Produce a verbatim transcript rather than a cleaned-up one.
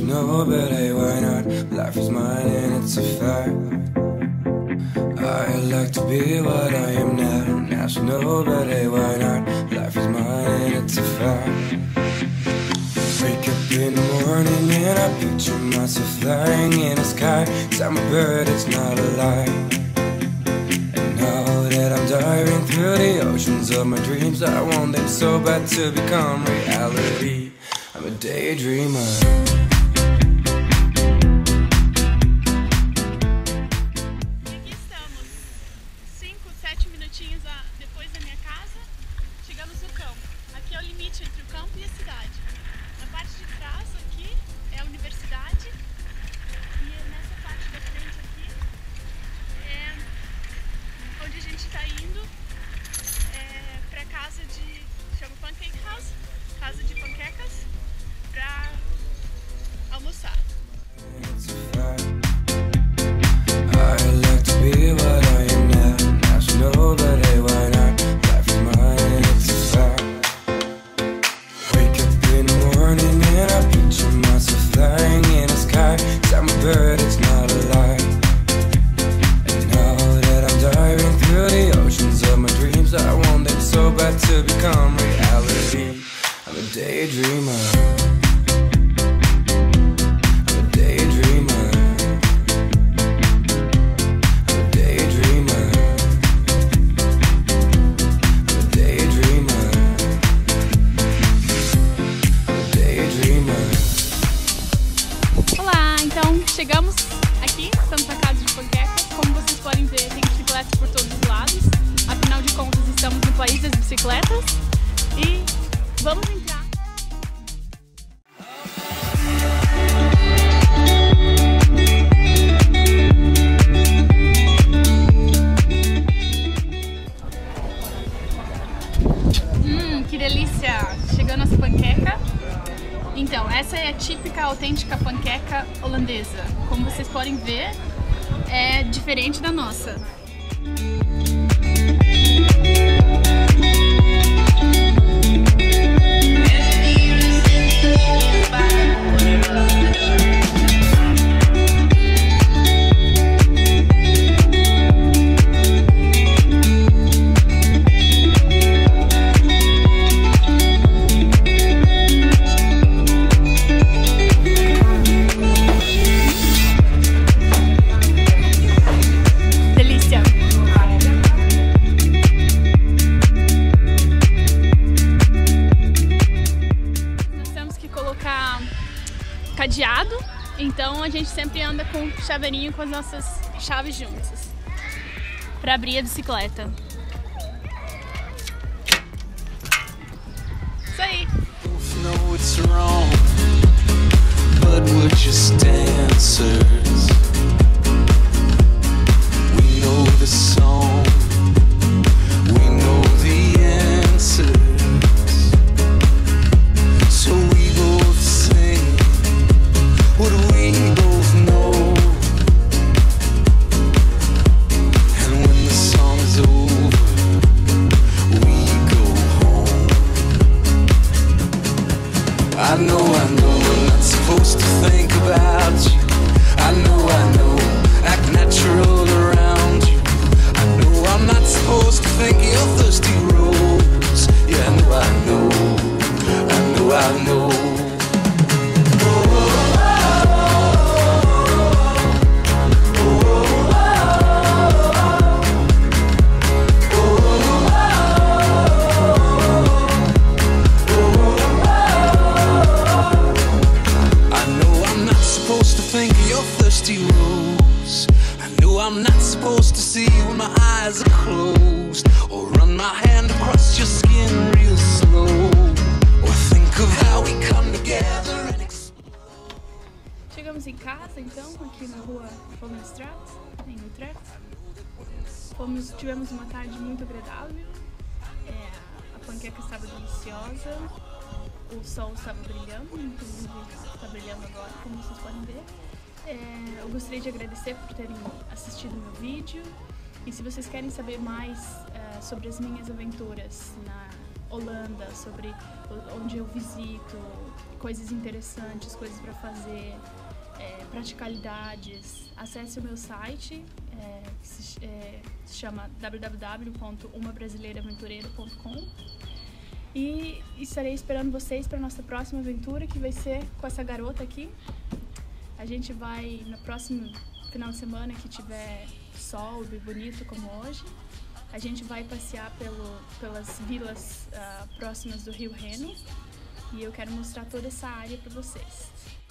should know, but hey, why not? Life is mine and it's a fact. I like to be what I am now. Now I should know, but hey, why not? Life is mine and it's a fact. Wake up in the morning and I picture myself flying in the sky. I'm a bird, it's not a lie. And now that I'm diving through the oceans of my dreams, I want them so bad to become reality. I'm a daydreamer. Depois da minha casa, chegamos no campo. Aqui é o limite entre o campo e a cidade. Na parte de trás aqui é a universidade e nessa parte da frente aqui é onde a gente está indo é, para casa de, chama Pancake House, casa de panquecas, para almoçar. To become reality, I'm a daydreamer. I'm a daydreamer. I'm a daydreamer. I'm a daydreamer. I'm a daydreamer. Olá, então chegamos aqui, estamos na casa de panquecas. Como vocês podem ver, tem bicicletas por todos os lados. Afinal de contas, estamos no país das bicicletas e vamos entrar. Hum, que delícia! Chegou a nossa panqueca. Então, essa é a típica, autêntica panqueca holandesa. Como vocês podem ver, é diferente da nossa. Cadeado, então a gente sempre anda com chaveirinho com as nossas chaves juntas para abrir a bicicleta. Isso aí. I know, I know, I'm not supposed to think about you. I know, I know, act natural around you. I know I'm not supposed to think of your thirsty rose. Yeah, I know, I know, I know, I know. I'm not supposed to see you when my eyes are closed, or run my hand across your skin real slow, or think of how we come together and explode. Chegamos em casa então, aqui na rua Fomenstraat, em Utrecht. Fomos, tivemos uma tarde muito agradável, é, a panqueca estava deliciosa, o sol estava brilhando, inclusive está brilhando agora, como vocês podem ver. É, eu gostaria de agradecer por terem assistido meu vídeo, e se vocês querem saber mais uh, sobre as minhas aventuras na Holanda, sobre onde eu visito, coisas interessantes, coisas para fazer, é, praticalidades, acesse o meu site, é, que se, é, se chama w w w ponto uma brasileira aventureira ponto com, e estarei esperando vocês para nossa próxima aventura, que vai ser com essa garota aqui. A gente vai no próximo final de semana que tiver sol e bonito como hoje. A gente vai passear pelo, pelas vilas uh, próximas do Rio Reno, e eu quero mostrar toda essa área para vocês.